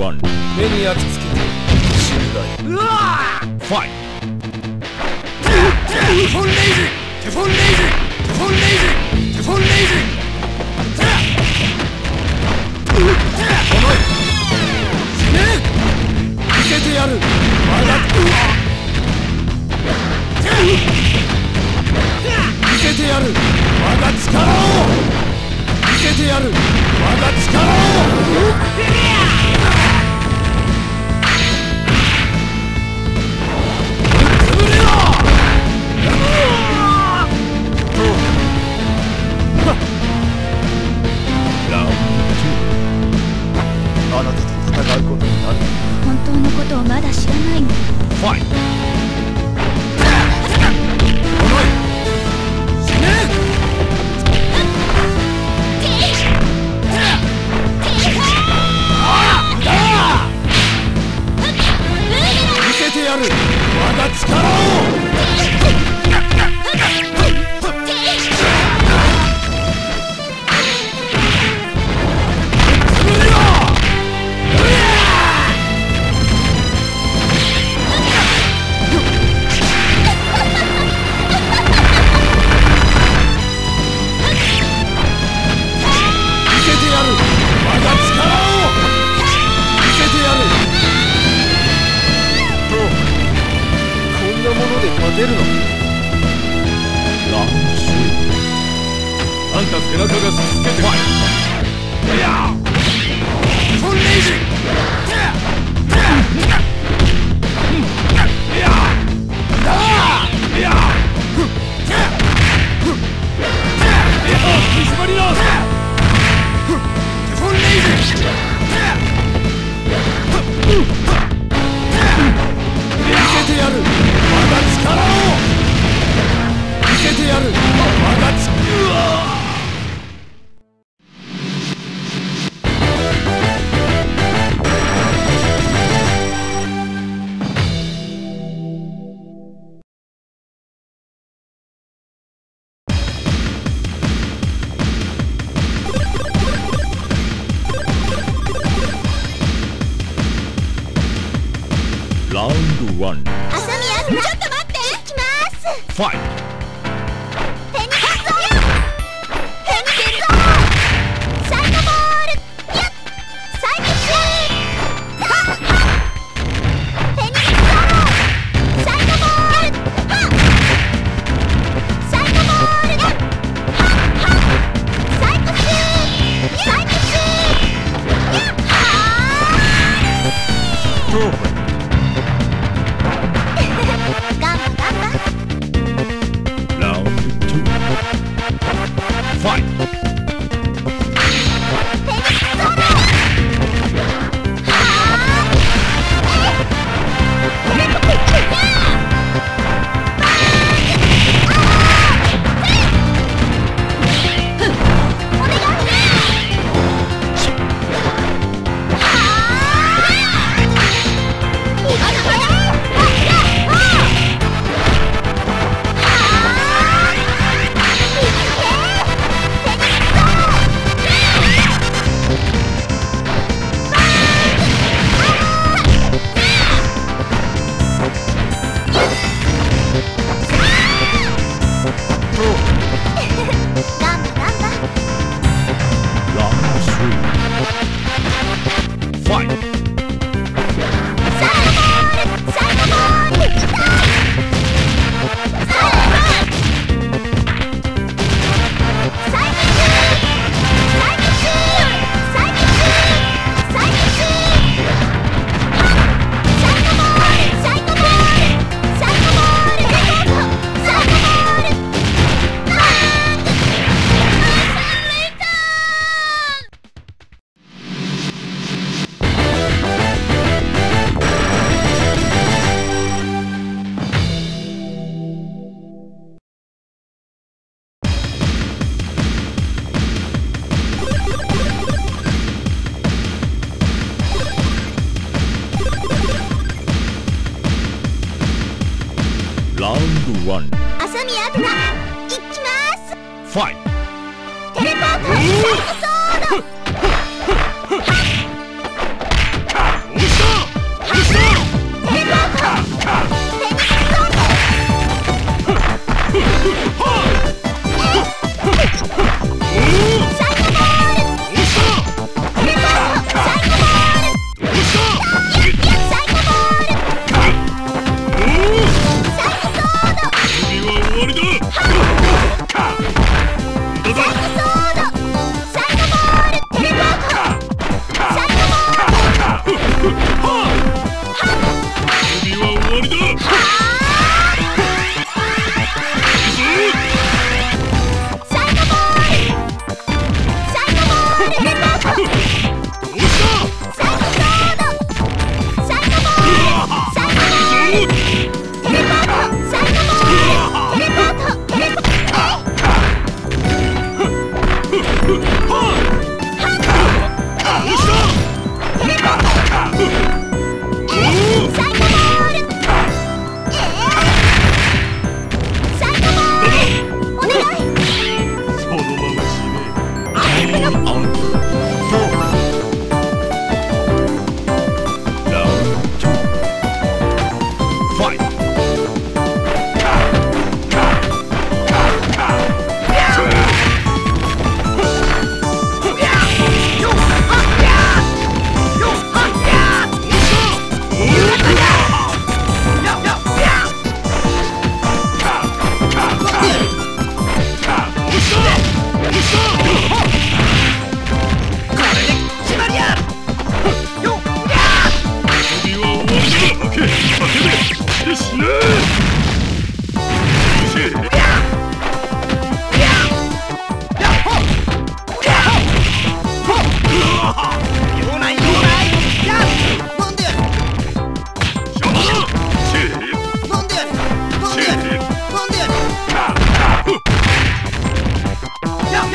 ワン。 目に焼き付けて死ぬがいい。うわファイテフォンレイジ、テフォンレイジ、テフォンレイジ、テフォンレイジ。死ね、見せてやる。我が見せてやる。我が力を見せてやる。我が力を。あなたと戦うことになる。 本当のことをまだ知らないの。 ファイ死ね。見せてやる。我が力を。勝てるの？ランシュあんた背中がすすけてこい。いやフォンレイジ。いや縛り直せ。フォンレイジ。見せてやる。我が力を見せてやる。我が力。 ラウンドワン。 あさみや、ちょっと待って。いきます。 ファイフェニックスフェニックスサイドボールやっサイミッシュフェニックスサイドボールサイドボールやっサイミッシュサイミッシュやっトロフィー。 ガンバガンバ。 ラウンド2。ファイワン。 あさみあずな、いきます。 ファイテレポートシャイトソード。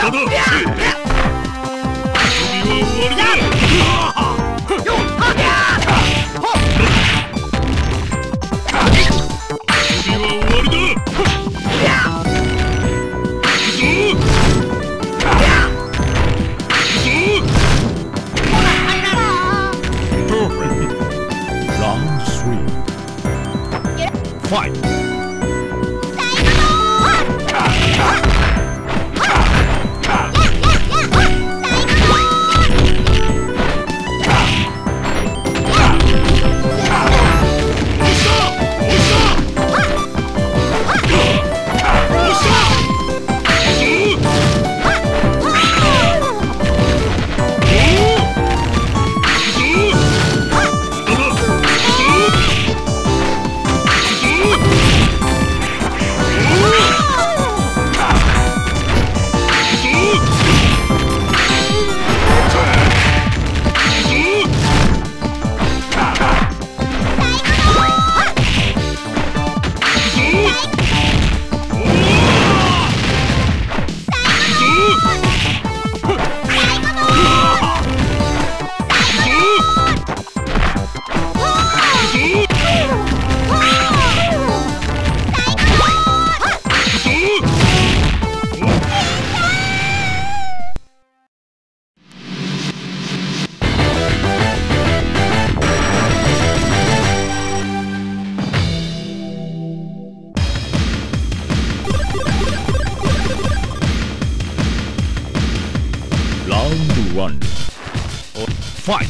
One. Fight!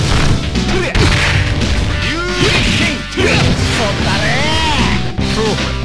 Over.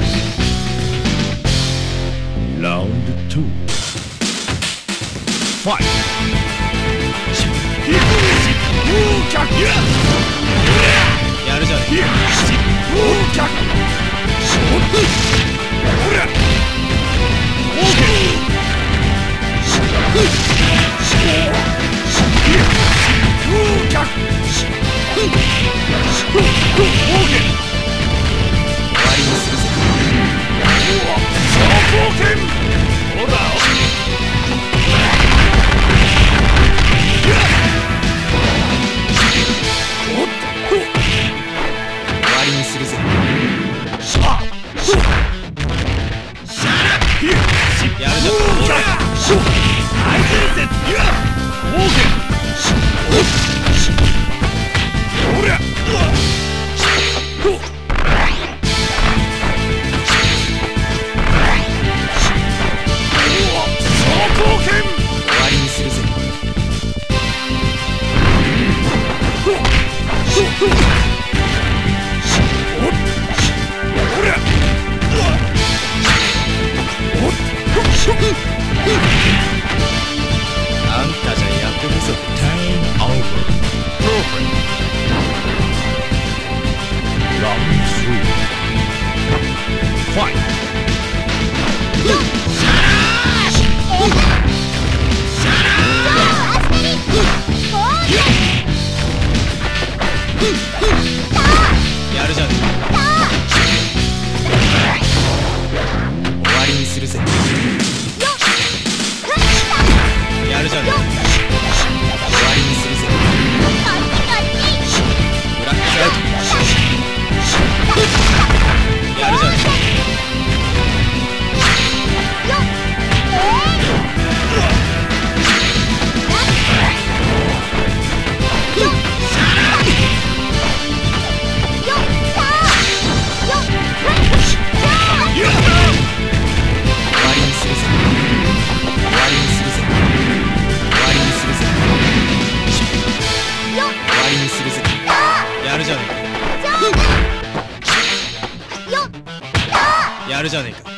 やるじゃねえか。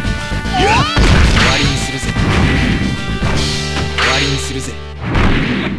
終わりにするぜ。終わりにするぜ。